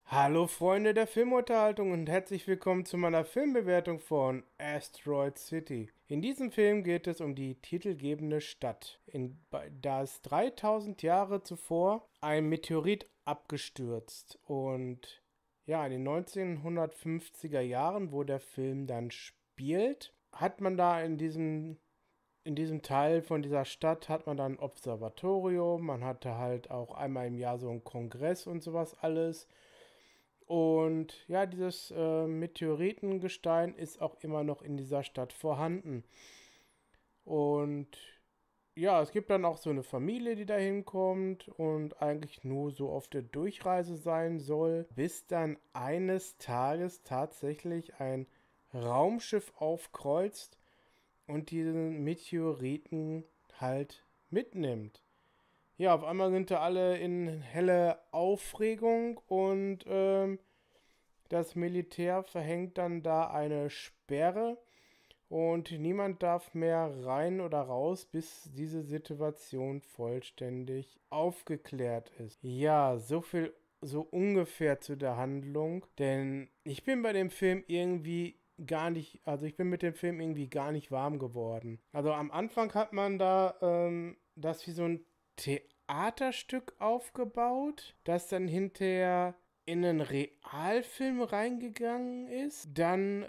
Hallo Freunde der Filmunterhaltung und herzlich willkommen zu meiner Filmbewertung von Asteroid City. In diesem Film geht es um die titelgebende Stadt, da es 3000 Jahre zuvor ein Meteorit abgestürzt und ja, in den 1950er Jahren, wo der Film dann spielt, hat man da in diesem Teil von dieser Stadt hat man dann ein Observatorium, man hatte halt auch einmal im Jahr so einen Kongress und sowas alles. Und ja, dieses Meteoritengestein ist auch immer noch in dieser Stadt vorhanden. Und ja, es gibt dann auch so eine Familie, die da hinkommt und eigentlich nur so auf der Durchreise sein soll, bis dann eines Tages tatsächlich ein Raumschiff aufkreuzt und diesen Meteoriten halt mitnimmt. Ja, auf einmal sind da alle in helle Aufregung und das Militär verhängt dann da eine Sperre und niemand darf mehr rein oder raus, bis diese Situation vollständig aufgeklärt ist. Ja, so viel, so ungefähr zu der Handlung, denn ich bin bei dem Film irgendwie gar nicht, also ich bin mit dem Film irgendwie gar nicht warm geworden. Also am Anfang hat man da das wie so ein Theaterstück aufgebaut, das dann hinterher in einen Realfilm reingegangen ist. Dann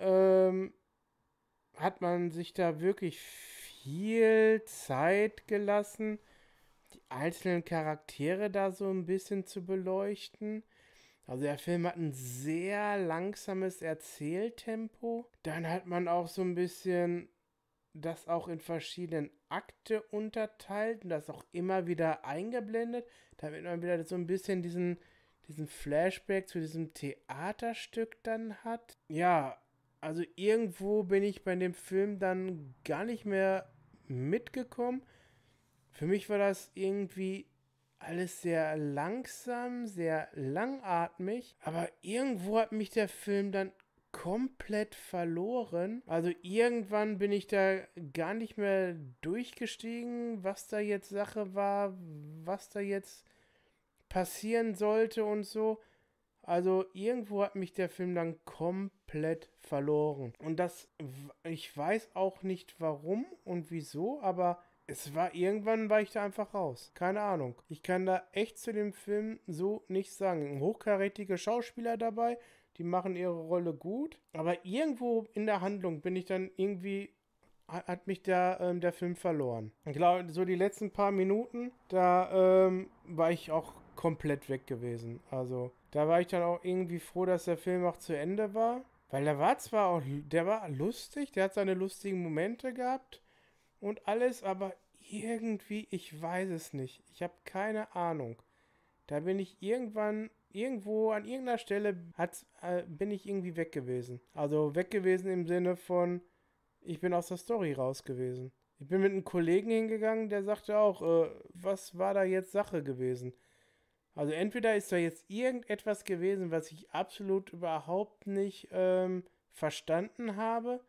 hat man sich da wirklich viel Zeit gelassen, die einzelnen Charaktere da so ein bisschen zu beleuchten. Also der Film hat ein sehr langsames Erzähltempo. Dann hat man auch so ein bisschen das auch in verschiedenen Akte unterteilt und das auch immer wieder eingeblendet, damit man wieder so ein bisschen diesen Flashback zu diesem Theaterstück dann hat. Ja, also irgendwo bin ich bei dem Film dann gar nicht mehr mitgekommen. Für mich war das irgendwie alles sehr langsam, sehr langatmig, aber irgendwo hat mich der Film dann komplett verloren. Also irgendwann bin ich da gar nicht mehr durchgestiegen, was da jetzt Sache war, was da jetzt passieren sollte und so. Also irgendwo hat mich der Film dann komplett verloren. Und ich weiß auch nicht warum und wieso, aber irgendwann war ich da einfach raus. Keine Ahnung. Ich kann da echt zu dem Film so nichts sagen. Hochkarätige Schauspieler dabei, die machen ihre Rolle gut. Aber irgendwo in der Handlung bin ich dann irgendwie hat mich der Film verloren. Ich glaube, so die letzten paar Minuten, da war ich auch komplett weg gewesen. Also, da war ich dann auch irgendwie froh, dass der Film auch zu Ende war. Weil der war lustig, der hat seine lustigen Momente gehabt und alles, aber irgendwie, ich weiß es nicht. Ich habe keine Ahnung. Da bin ich irgendwo an irgendeiner Stelle bin ich irgendwie weg gewesen. Also weg gewesen im Sinne von, ich bin aus der Story raus gewesen. Ich bin mit einem Kollegen hingegangen, der sagte auch, was war da jetzt Sache gewesen? Also entweder ist da jetzt irgendetwas gewesen, was ich absolut überhaupt nicht verstanden habe,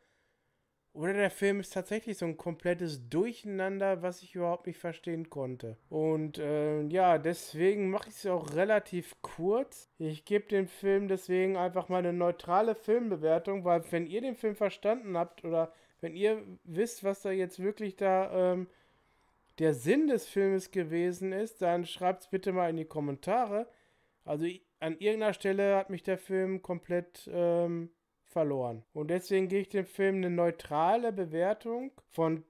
oder der Film ist tatsächlich so ein komplettes Durcheinander, was ich überhaupt nicht verstehen konnte. Und ja, deswegen mache ich es auch relativ kurz. Ich gebe dem Film deswegen einfach mal eine neutrale Filmbewertung, weil wenn ihr den Film verstanden habt oder wenn ihr wisst, was da jetzt wirklich der Sinn des Filmes gewesen ist, dann schreibt es bitte mal in die Kommentare. Also an irgendeiner Stelle hat mich der Film komplett verloren. Und deswegen gehe ich dem Film eine neutrale Bewertung von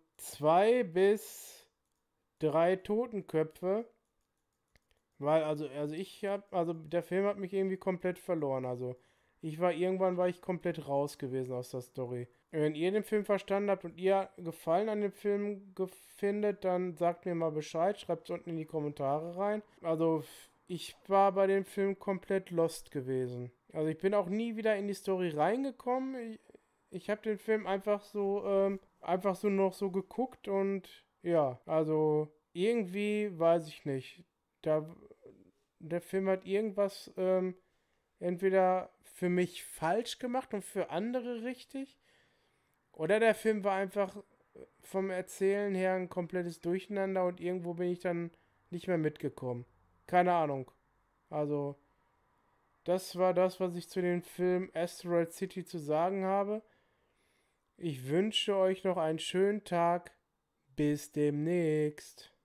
2 bis 3 Totenköpfe. Weil, also der Film hat mich irgendwie komplett verloren. Also, irgendwann war ich komplett raus gewesen aus der Story. Wenn ihr den Film verstanden habt und ihr Gefallen an dem Film findet, dann sagt mir mal Bescheid, schreibt es unten in die Kommentare rein. Also, ich war bei dem Film komplett lost gewesen. Also, ich bin auch nie wieder in die Story reingekommen. Ich habe den Film einfach so noch so geguckt und ja, also irgendwie weiß ich nicht. Da, der Film hat irgendwas entweder für mich falsch gemacht und für andere richtig. Oder der Film war einfach vom Erzählen her ein komplettes Durcheinander und irgendwo bin ich dann nicht mehr mitgekommen. Keine Ahnung. Also, das war das, was ich zu dem Film Asteroid City zu sagen habe. Ich wünsche euch noch einen schönen Tag. Bis demnächst.